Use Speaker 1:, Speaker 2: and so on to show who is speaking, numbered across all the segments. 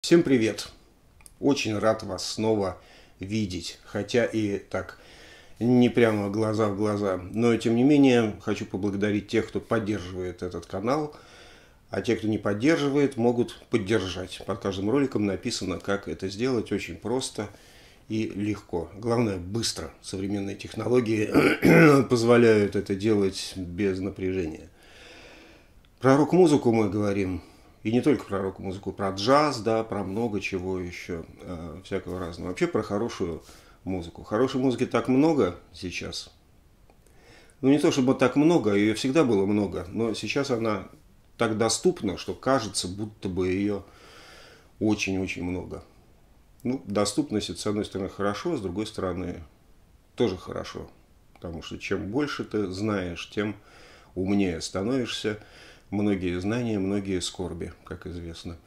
Speaker 1: Всем привет! Очень рад вас снова видеть, хотя и так не прямо глаза в глаза, но тем не менее хочу поблагодарить тех, кто поддерживает этот канал, а те, кто не поддерживает, могут поддержать. Под каждым роликом написано, как это сделать, очень просто и легко. Главное, быстро. Современные технологии позволяют это делать без напряжения. Про рок-музыку мы говорим. И не только про рок-музыку, про джаз, да, про много чего еще, всякого разного. Вообще про хорошую музыку. Хорошей музыки так много сейчас. Ну, не то чтобы так много, ее всегда было много, но сейчас она так доступна, что кажется, будто бы ее очень-очень много. Ну, доступность, это, с одной стороны, хорошо, с другой стороны, тоже хорошо. Потому что чем больше ты знаешь, тем умнее становишься. Многие знания, многие скорби, как известно.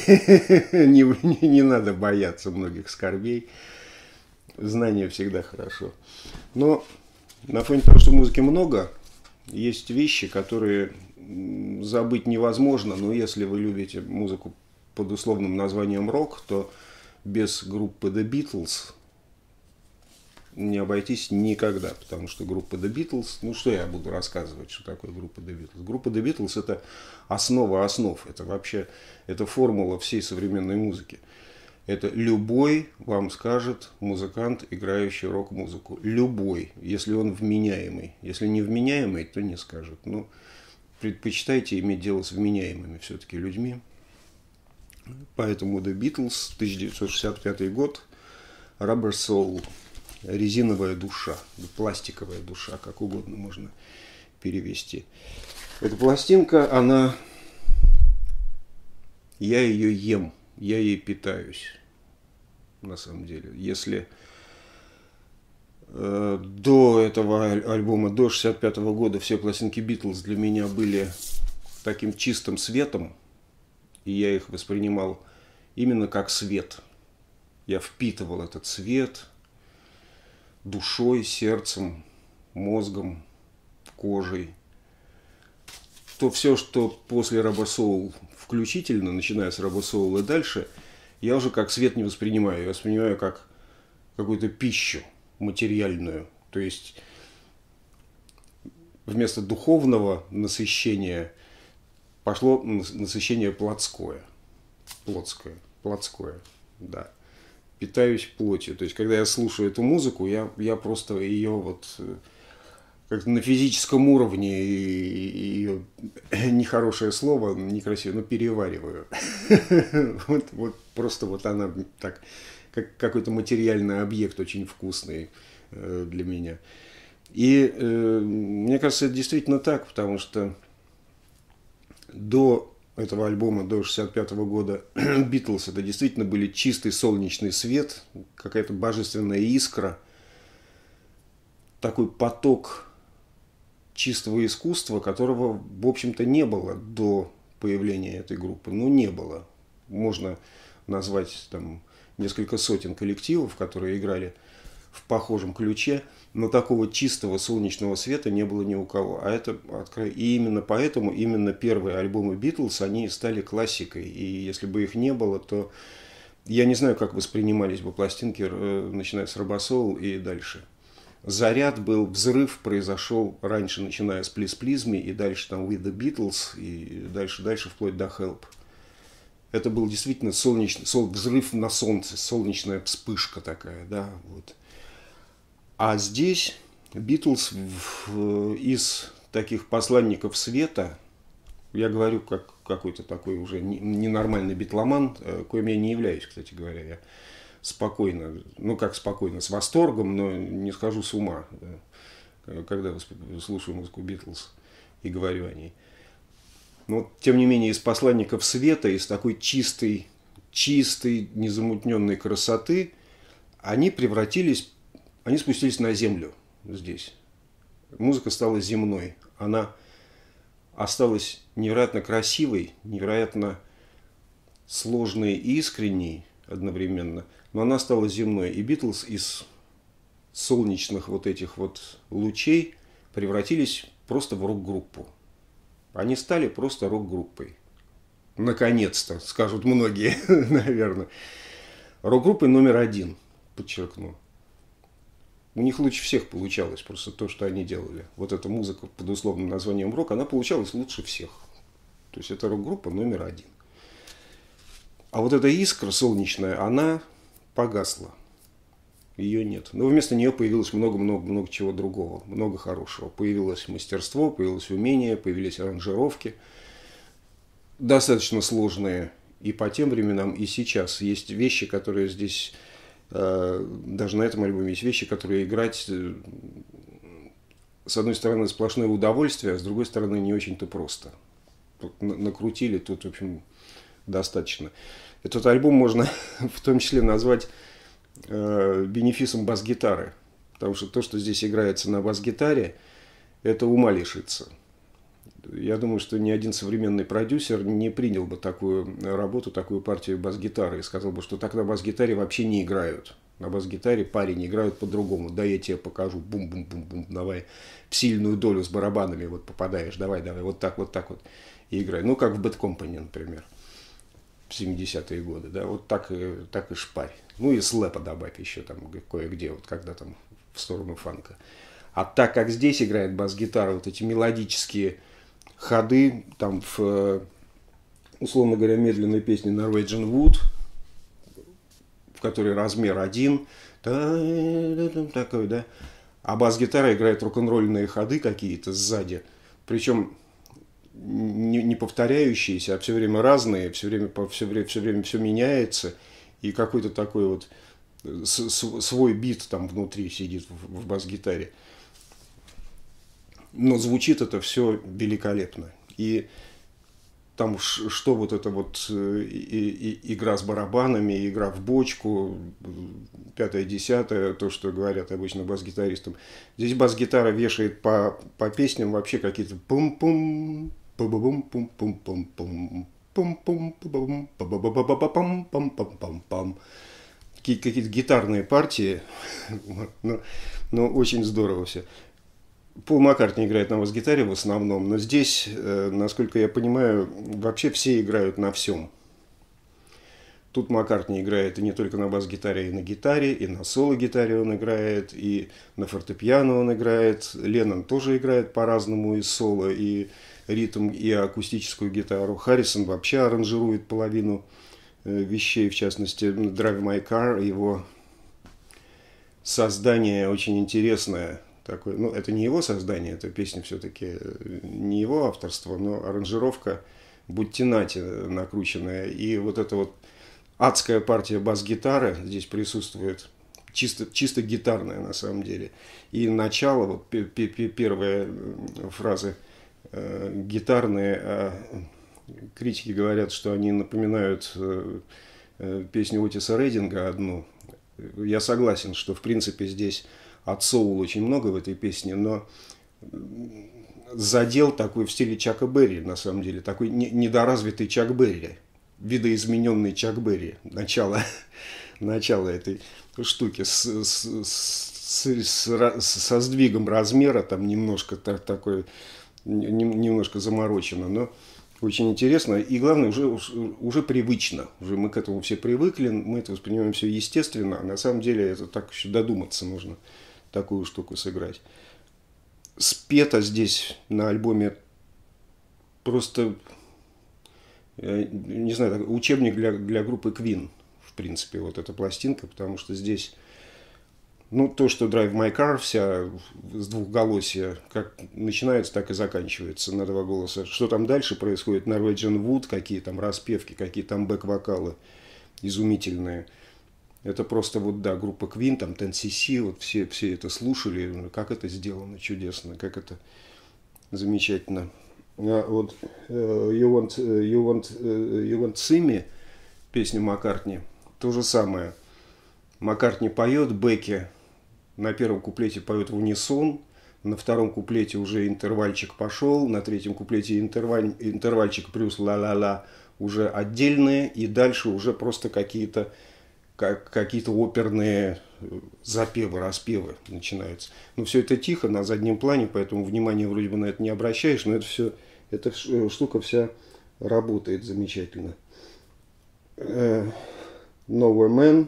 Speaker 1: Не надо бояться многих скорбей. Знания всегда хорошо. Но на фоне того, что музыки много, есть вещи, которые забыть невозможно. Но если вы любите музыку под условным названием рок, то без группы The Beatles не обойтись никогда, потому что группа The Beatles, ну что я буду рассказывать, что такое группа The Beatles? Группа The Beatles это основа основ, это вообще, это формула всей современной музыки. Это любой вам скажет музыкант, играющий рок-музыку. Любой, если он вменяемый. Если не вменяемый, то не скажет. Но предпочитайте иметь дело с вменяемыми все-таки людьми. Поэтому The Beatles, 1965 год, Rubber Soul. Резиновая душа, пластиковая душа, как угодно можно перевести. Эта пластинка, я ее ем, я ей питаюсь, на самом деле. Если до этого альбома, до 65 года все пластинки Битлз для меня были таким чистым светом, и я их воспринимал именно как свет. Я впитывал этот свет душой, сердцем, мозгом, кожей. То все, что после Rubber Soul включительно, начиная с Rubber Soul и дальше, я уже как свет не воспринимаю. Я воспринимаю как какую-то пищу материальную. То есть вместо духовного насыщения пошло насыщение плотское. Плотское, да. Питаюсь плотью. То есть, когда я слушаю эту музыку, я просто ее вот как-то на физическом уровне ее нехорошее слово, некрасивое, но перевариваю. Вот просто вот она так, как какой-то материальный объект очень вкусный для меня. И мне кажется, это действительно так, потому что до этого альбома, до 65 года, Битлз, это действительно были чистый солнечный свет, какая-то божественная искра, такой поток чистого искусства, которого, в общем-то, не было до появления этой группы. Ну, не было. Можно назвать там несколько сотен коллективов, которые играли в похожем ключе, но такого чистого солнечного света не было ни у кого. И именно поэтому именно первые альбомы Битлз, они стали классикой. И если бы их не было, то я не знаю, как воспринимались бы пластинки, начиная с Rubber Soul и дальше. Заряд был, взрыв произошел раньше, начиная с Please Please Me, и дальше там With the Beatles, и дальше вплоть до Help. Это был действительно взрыв на солнце, солнечная вспышка такая, да, вот. А здесь Битлз из таких посланников света, я говорю как какой-то такой уже ненормальный битломан, коим я не являюсь, кстати говоря, я спокойно, ну как спокойно, с восторгом, но не схожу с ума, когда слушаю музыку Битлз и говорю о ней. Но тем не менее из посланников света, из такой чистой, незамутненной красоты, они спустились на землю здесь. Музыка стала земной. Она осталась невероятно красивой, невероятно сложной и искренней одновременно. Но она стала земной. И Битлз из солнечных вот этих вот лучей превратились просто в рок-группу. Они стали просто рок-группой. наконец-то, скажут многие, наверное. Рок-группой номер один, подчеркну. У них лучше всех получалось просто то, что они делали. Вот эта музыка под условным названием рок, она получалась лучше всех. То есть это рок-группа номер один. А вот эта искра солнечная, она погасла. Ее нет. Но вместо нее появилось много-много-много чего другого. Много хорошего. Появилось мастерство, появилось умение, появились аранжировки. Достаточно сложные и по тем временам, и сейчас. Есть вещи, которые здесь, даже на этом альбоме есть вещи, которые играть, с одной стороны, сплошное удовольствие, а с другой стороны, не очень-то просто. Накрутили тут, в общем, достаточно. Этот альбом можно в том числе назвать бенефисом бас-гитары. Потому что то, что здесь играется на бас-гитаре, это ума лишится. Я думаю, что ни один современный продюсер не принял бы такую работу, такую партию бас-гитары и сказал бы, что так на бас-гитаре вообще не играют. На бас-гитаре парень играют по-другому. Да, я тебе покажу. Бум-бум-бум-бум. Давай в сильную долю с барабанами вот попадаешь. Давай, вот так вот. И играй. Ну, как в Bad Company, например. В 70-е годы. Да, вот так и шпарь. Ну, и слэпа добавь еще там кое-где, вот когда там в сторону фанка. А так как здесь играет бас-гитара, вот эти мелодические ходы, там в, условно говоря, медленной песне Norwegian Wood, в которой размер 1, такой, да, а бас-гитара играет рок-н-ролльные ходы какие-то сзади, причем не повторяющиеся, а все время разные, все время все меняется, и какой-то такой вот свой бит там внутри сидит в бас-гитаре. Но звучит это все великолепно. И там что вот это вот игра с барабанами, игра в бочку, 5-10, то, что говорят обычно бас-гитаристам. Здесь бас-гитара вешает по песням вообще какие-то пум-пум, пум-пум-пум-пум-пум-пум, пум-пум-пум-пум-пум-пум-пум-пум-пум. Какие-то гитарные партии, но очень здорово все. Пол Маккартни играет на бас-гитаре в основном, но здесь, насколько я понимаю, вообще все играют на всем. Тут Маккартни играет и не только на бас-гитаре, и на гитаре, и на соло-гитаре он играет, и на фортепиано он играет. Леннон тоже играет по-разному и соло, и ритм, и акустическую гитару. Харрисон вообще аранжирует половину вещей, в частности, Drive My Car, его создание очень интересное. Такое, ну, это не его создание, эта песня все-таки не его авторство, но аранжировка Буттинати накрученная. И вот эта вот адская партия бас-гитары здесь присутствует, чисто гитарная на самом деле. И начало, вот первые фразы гитарные, критики говорят, что они напоминают песню Отиса Рейдинга одну. Я согласен, что в принципе здесь от соул очень много в этой песне, но задел такой в стиле Чака Берри, на самом деле, такой недоразвитый Чак Берри, видоизмененный Чак Берри, начало этой штуки со сдвигом размера, там немножко такой, немножко заморочено, но очень интересно и, главное, уже привычно. Уже мы к этому все привыкли, мы это воспринимаем все естественно, а на самом деле это так еще додуматься нужно, такую штуку сыграть. Спето здесь на альбоме просто, не знаю, учебник для группы Queen, в принципе, вот эта пластинка, потому что здесь, ну, то, что Drive My Car вся с двухголосия, как начинается, так и заканчивается на два голоса. Что там дальше происходит? Norwegian Wood, какие там распевки, какие там бэк-вокалы изумительные. Это просто вот, да, группа Queen, там 10cc, вот все это слушали, как это сделано чудесно, как это замечательно. А вот You Want See Me, песня Маккартни, то же самое. Маккартни поет, Бекки на первом куплете поет в унисон, на втором куплете уже интервальчик пошел, на третьем куплете интервальчик плюс ла-ла-ла уже отдельные, и дальше уже просто какие-то оперные запевы, распевы начинаются. Но все это тихо, на заднем плане, поэтому внимания вроде бы на это не обращаешь, но это все, эта штука вся работает замечательно. Nowhere Man.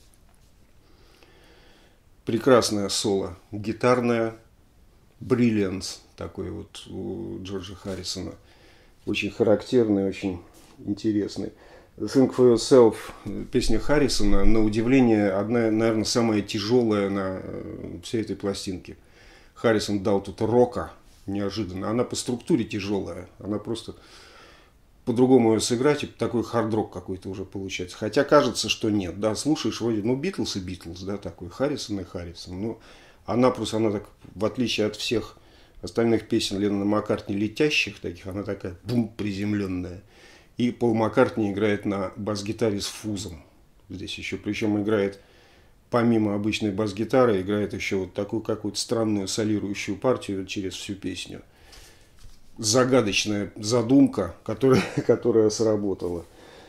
Speaker 1: Прекрасное соло. Гитарное. Brilliance. Такой вот у Джорджа Харрисона. Очень характерный, очень интересный. Think for Yourself, песня Харрисона, на удивление, одна, наверное, самая тяжелая на всей этой пластинке. Харрисон дал тут рока неожиданно. Она по структуре тяжелая. Она просто по-другому ее сыграть, и такой хард-рок какой-то уже получается. Хотя кажется, что нет. Да, слушаешь вроде, ну, Битлз и Битлз, да, такой Харрисон и Харрисон. Но она просто, она так, в отличие от всех остальных песен Леннона Маккартни, летящих таких, она такая, бум, приземленная. И Пол Маккартни играет на бас-гитаре с фузом. Здесь еще, причем играет, помимо обычной бас-гитары, играет еще вот такую какую-то странную солирующую партию через всю песню. Загадочная задумка, которая сработала.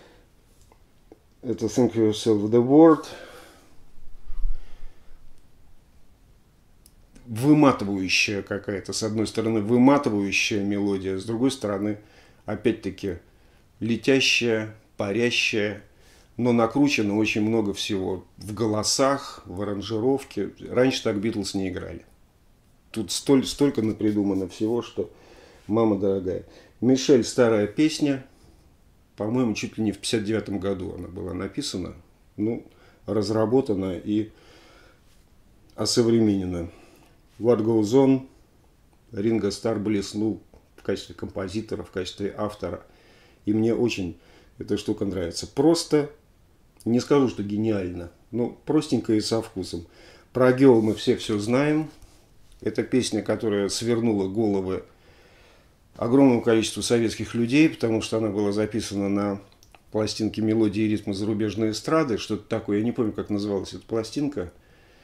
Speaker 1: Это Think Yourself the Word. Выматывающая какая-то, с одной стороны, выматывающая мелодия, с другой стороны, опять-таки, летящая, парящая, но накручено очень много всего в голосах, в аранжировке. Раньше так Битлз не играли. Тут столько напридумано всего, что мама дорогая. Мишель, старая песня, по-моему, чуть ли не в 59 году она была написана, ну, разработана и осовременена. What Goes On, Ринго Стар блеснул в качестве композитора, в качестве автора. И мне очень эта штука нравится. Просто, не скажу, что гениально, но простенько и со вкусом. Про Girl мы все знаем. Это песня, которая свернула головы огромному количеству советских людей, потому что она была записана на пластинке «Мелодии и ритмы зарубежной эстрады». Что-то такое, я не помню, как называлась эта пластинка.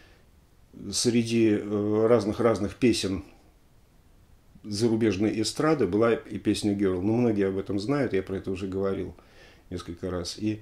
Speaker 1: Среди разных песен зарубежной эстрады была и песня Girl. Ну, многие об этом знают, я про это уже говорил несколько раз. И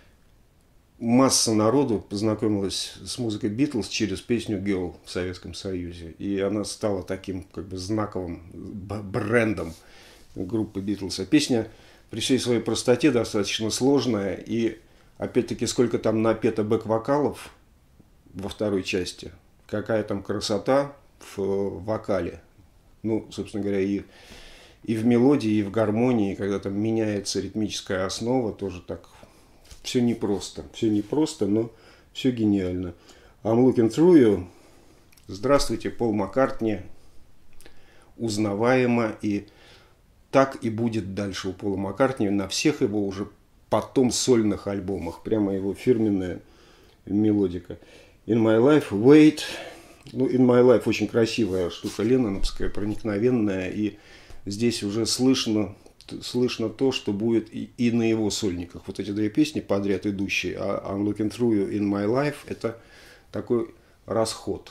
Speaker 1: масса народу познакомилась с музыкой Битлз через песню Girl в Советском Союзе. И она стала таким как бы знаковым брендом группы Битлз. А песня при всей своей простоте достаточно сложная. И опять-таки сколько там напето бэк-вокалов во второй части. Какая там красота в вокале. Ну, собственно говоря, и в мелодии, и в гармонии, когда там меняется ритмическая основа, тоже так все непросто. Все непросто, но все гениально. I'm Looking Through You. Здравствуйте, Пол Маккартни. Узнаваемо, и так и будет дальше у Пола Маккартни на всех его уже потом сольных альбомах. Прямо его фирменная мелодика. In My Life, Wait. Ну, In My Life очень красивая штука ленноновская, проникновенная. И здесь уже слышно то, что будет и на его сольниках. Вот эти две песни подряд идущие. А I'm Looking Through You, In My Life, это такой расход.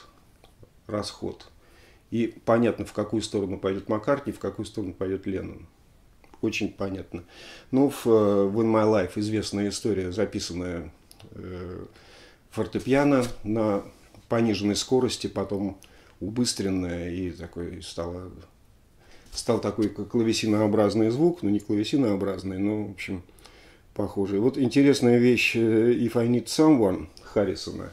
Speaker 1: И понятно, в какую сторону пойдет Маккартни, в какую сторону пойдет Леннон. Очень понятно. Ну, в In My Life известная история, записанная фортепиано на пониженной скорости, потом убыстренная, и такой стал такой клавесинообразный звук, ну не клавесинообразный, но в общем похожий. Вот интересная вещь If I Need Someone Харрисона.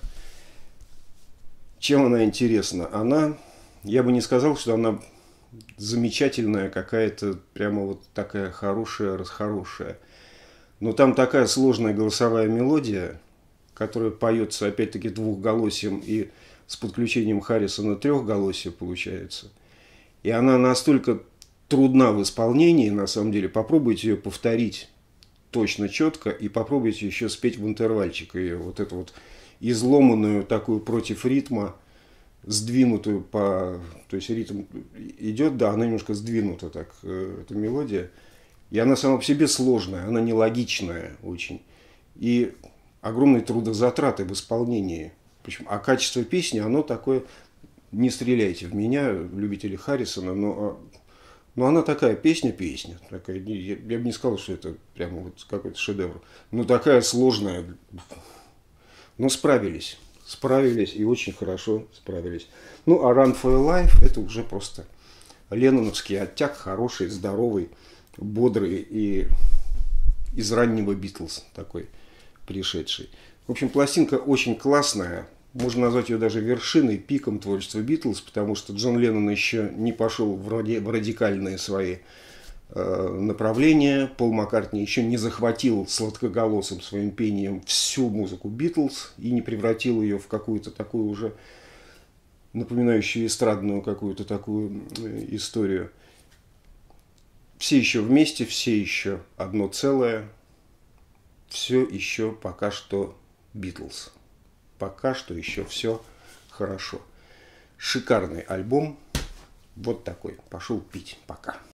Speaker 1: Чем она интересна? Она, я бы не сказал, что она замечательная какая-то, прямо вот такая хорошая. Но там такая сложная голосовая мелодия, которая поется опять-таки двухголосием и с подключением Харрисона трехголосия получается. И она настолько трудна в исполнении, на самом деле. Попробуйте ее повторить точно, четко, и попробуйте еще спеть в интервальчик ее. Вот эту вот изломанную такую против ритма, сдвинутую по... То есть ритм идет, да, она немножко сдвинута так, эта мелодия. И она сама по себе сложная, она нелогичная очень. И огромные трудозатраты в исполнении. Причем, а качество песни, оно такое... Не стреляйте в меня, любители Харрисона, но она такая песня. Такая, я бы не сказал, что это прямо вот какой-то шедевр. Но такая сложная. Но справились и очень хорошо справились. Ну, а Run for Your Life — это уже просто ленноновский оттяг, хороший, здоровый, бодрый и из раннего Битлз такой пришедший. В общем, пластинка очень классная. Можно назвать ее даже вершиной, пиком творчества Битлз, потому что Джон Леннон еще не пошел в радикальные свои направления. Пол Маккартни еще не захватил сладкоголосым своим пением всю музыку Битлз и не превратил ее в какую-то такую уже напоминающую эстрадную какую-то такую историю. Все еще вместе, все еще одно целое, все еще пока что Битлз. Пока что еще все хорошо. Шикарный альбом. Вот такой. Пошел пить. Пока.